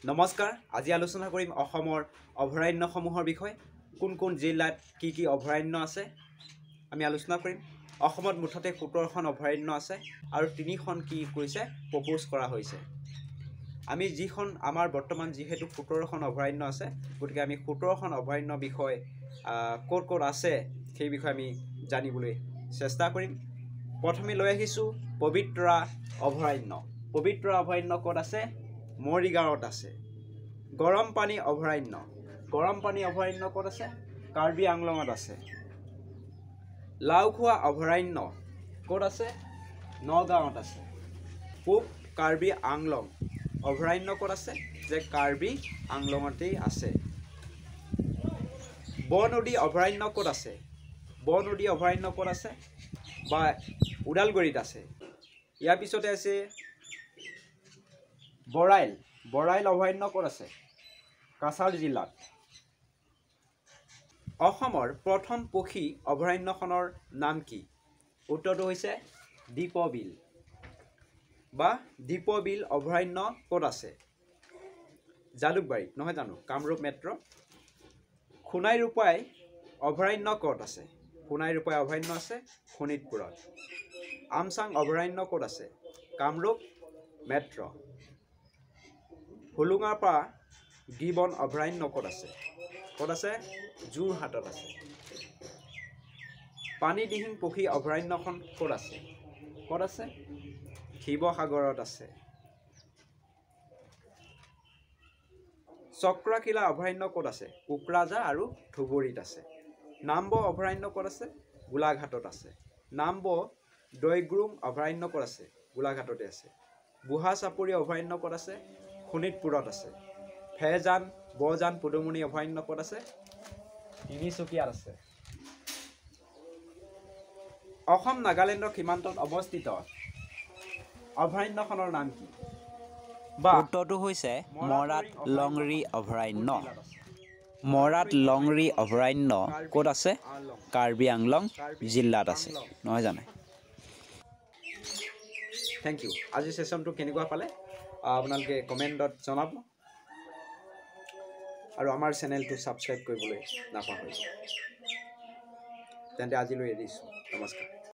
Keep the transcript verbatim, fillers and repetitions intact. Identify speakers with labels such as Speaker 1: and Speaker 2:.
Speaker 1: নমস্কাৰ আজি আলোচনা কৰিম অসমৰ অভয়াৰণ্যসমূহৰ বিষয়ে কোন কোন জিলাত কি কি অভয়াৰণ্য আছে আমি আলোচনা কৰিম অসমত মুঠতে সোতৰখন অভয়াৰণ্য আছে আৰু তিনিখন কি কৰিছে প্ৰপ'জ কৰা হৈছে আমি যিখন আমাৰ বৰ্তমান যিহেতু সোতৰখন অভয়াৰণ্য আছে গতিকে আমি সোতৰখন অভয়াৰণ্য বিষয় ক'ত ক'ত আছে সেই বিষয়ে আমি জানিবলৈ চেষ্টা কৰিম প্ৰথমে লৈ আহিছো পবিতৰা অভয়াৰণ্য পবিতৰা অভয়াৰণ্য ক'ত আছে মৰিগাঁৱত আছে গৰম পানী অভয়াৰণ্য গৰম পানী অভয়াৰণ্য ক'ত আছে কাৰ্বি আংলঙত আছে লাউখোৱা অভয়াৰণ্য ক'ত আছে নগাঁৱত আছে পূব কাৰ্বি আংলং অভয়াৰণ্য ক'ত আছে যে কাৰ্বি আংলঙতেই আছে বননদী অভয়াৰণ্য ক'ত আছে বননদী অভয়াৰণ্য ক'ত আছে বা ওদালগুৰিত আছে ইয়াৰ পিছতে আছে বৰাইল বৰাইল অভয়াৰণ্য ক'ত আছে কাছাৰ জিলাত অসমৰ প্ৰথম পক্ষী অভয়াৰণ্যখনৰ নাম কি উত্তৰটো হৈছে দীপবিল বা দীপবিল অভয়াৰণ্য ক'ত আছে জালুকবাৰীত নহয় জানো কামৰূপ মেট্ৰ সোণাই ৰূপাই অভয়াৰণ্য ক'ত আছে সোণাই ৰূপাই অভয়াৰণ্য আছে শোণিতপুৰত আমচাং অভয়াৰণ্য ক'ত আছে কামৰূপ মেট্ৰ হোলোঙাপাৰ গিবন অভয়াৰণ্য ক'ত আছে ক'ত আছে যোৰহাটত আছে পানীদিহিং পক্ষী অভয়াৰণ্যখন ক'ত আছে ক'ত আছে শিৱসাগৰত আছে চক্ৰশিলা অভয়াৰণ্য ক'ত আছে কোকৰাঝাৰ আৰু ধুবুৰীত আছে নাম্ব অভয়াৰণ্য ক'ত আছে গোলাঘাটত আছে নাম্ব দৈগ্ৰুং অভয়াৰণ্য ক'ত আছে গোলাঘাটতে আছে বুঢ়া চাপৰি অভয়াৰণ্য ক'ত আছে শোণিতপুৰত আছে ফেজান বজান পদুমণি অভয়াৰণ্য ক'ত আছে তিনিচুকীয়াত আছে অসম নাগালেণ্ডৰ সীমান্তত অৱস্থিত অভয়াৰণ্যখনৰ নাম কি
Speaker 2: উত্তৰটো হৈছে মৰাট লংৰি অভয়াৰণ্য মৰাট লংৰি অভয়াৰণ্য ক'ত আছে কাৰ্বি আংলং জিলাত আছে নহয় জানো
Speaker 1: থেংক ইউ আজি সেশনটো কেনেকুৱা পালে আপোনালোকে কমেণ্টত জনাব আৰু আমাৰ চেনেলটো ছাবস্ক্ৰাইব কৰিবলৈ নাপাহৰিব তেন্তে আজিলৈ এৰিছোঁ নমস্কাৰ